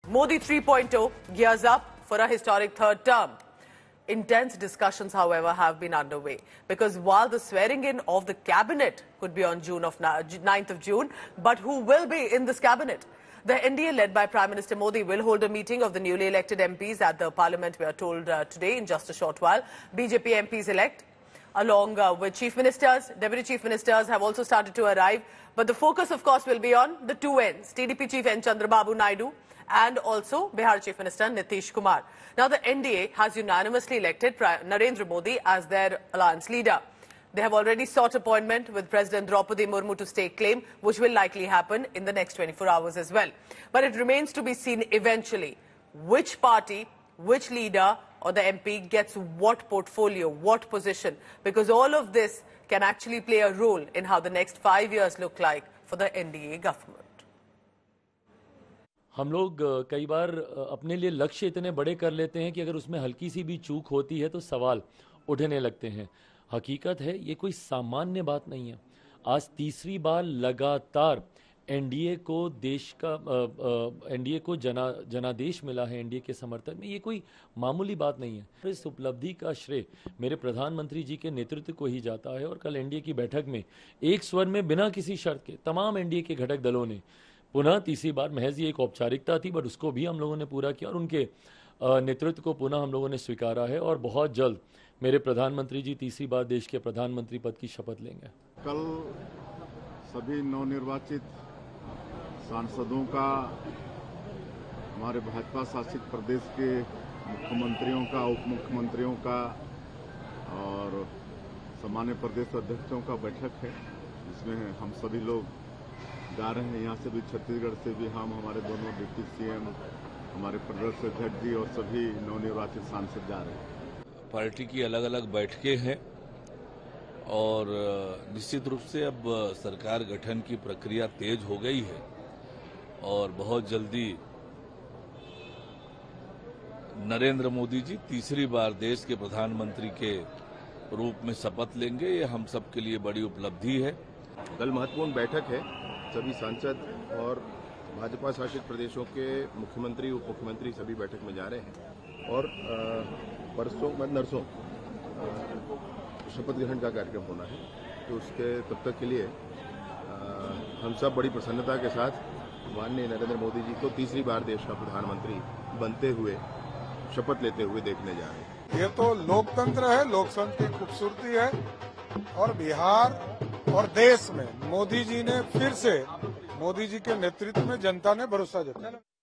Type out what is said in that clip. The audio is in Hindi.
Modi 3.0 gears up for a historic third term. Intense discussions, however, have been underway because while the swearing in of the cabinet could be on 9th of June, but who will be in this cabinet? The NDA led by Prime Minister Modi will hold a meeting of the newly elected MPs at the Parliament, we are told today in just a short while. BJP MPs elect, along with Chief Ministers, Deputy Chief Ministers have also started to arrive. But the focus, of course, will be on the two ends, TDP Chief N. Chandrababu Naidu and also Bihar Chief Minister Nitish Kumar. Now, the NDA has unanimously elected Narendra Modi as their alliance leader. They have already sought appointment with President Draupadi Murmu to stake claim, which will likely happen in the next 24 hours as well. But it remains to be seen eventually which party, which leader or the MP gets what portfolio, what position, because all of this can actually play a role in how the next 5 years look like for the NDA government. हम लोग कई बार अपने लिए लक्ष्य इतने बड़े कर लेते हैं कि अगर उसमें हल्की सी भी चूक होती है तो सवाल उठने लगते हैं। हकीकत है ये कोई सामान्य बात नहीं है। आज तीसरी बार लगातार एनडीए को जनादेश मिला है एनडीए के समर्थन में। ये कोई मामूली बात नहीं है। इस उपलब्धि का श्रेय मेरे प्रधानमंत्री जी के नेतृत्व को ही जाता है और कल एनडीए की बैठक में एक स्वर में बिना किसी शर्त के तमाम एनडीए के घटक दलों ने पुनः तीसरी बार, महज ये एक औपचारिकता थी बट उसको भी हम लोगों ने पूरा किया और उनके नेतृत्व को पुनः हम लोगों ने स्वीकारा है और बहुत जल्द मेरे प्रधानमंत्री जी तीसरी बार देश के प्रधानमंत्री पद की शपथ लेंगे। कल सभी नवनिर्वाचित सांसदों का, हमारे भाजपा शासित प्रदेश के मुख्यमंत्रियों का, उप मुख्यमंत्रियों का और सामान्य प्रदेश अध्यक्षों का बैठक है, जिसमें हम सभी लोग जा रहे हैं। यहाँ से भी, छत्तीसगढ़ से भी हम, हमारे दोनों डिप्टी सीएम, हमारे प्रदेश अध्यक्ष जी और सभी नवनिर्वाचित सांसद जा रहे हैं। पार्टी की अलग अलग बैठकें हैं और निश्चित रूप से अब सरकार गठन की प्रक्रिया तेज हो गई है और बहुत जल्दी नरेंद्र मोदी जी तीसरी बार देश के प्रधानमंत्री के रूप में शपथ लेंगे। ये हम सब के लिए बड़ी उपलब्धि है। कल महत्वपूर्ण बैठक है। सभी सांसद और भाजपा शासित प्रदेशों के मुख्यमंत्री, उप मुख्यमंत्री सभी बैठक में जा रहे हैं और परसों नरसों शपथ ग्रहण का कार्यक्रम होना है। तो उसके तब तक के लिए हम सब बड़ी प्रसन्नता के साथ माननीय नरेंद्र मोदी जी को तीसरी बार देश का प्रधानमंत्री बनते हुए, शपथ लेते हुए देखने जा रहे हैं। ये तो लोकतंत्र है, लोकतंत्र की खूबसूरती है और बिहार और देश में मोदी जी ने फिर से, मोदी जी के नेतृत्व में जनता ने भरोसा जताया।